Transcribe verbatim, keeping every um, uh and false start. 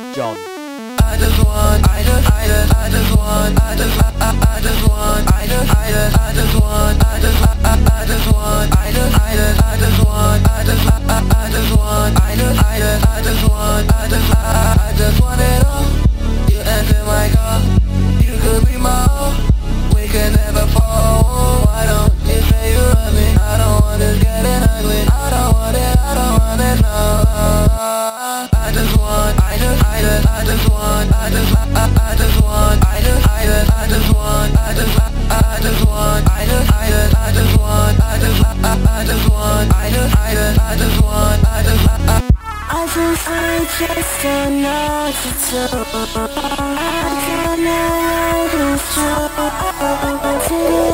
John. I just want, I just, I just, I just want, I just, I, I, I just want, I just, I just, I just want, I just, I, I, I just want, I just, I just, I just want, I just, I, I, I just want, I just, I just, I just want, I just, I, I, I just want it all. You answer my call, you could be my all. We can never fall. Why don't you say you love me? I don't want this getting ugly. I don't want it, I don't want it, no. I just want, I just, I just, I just want, I just, I, I, I just want, I just, I just, I just want, I just, I, I just want, I just, I just, I just want, I just, I, I, I just want, I just, I just, I just want, I just, I, I. I just, I just don't know what to do. I don't know what to do.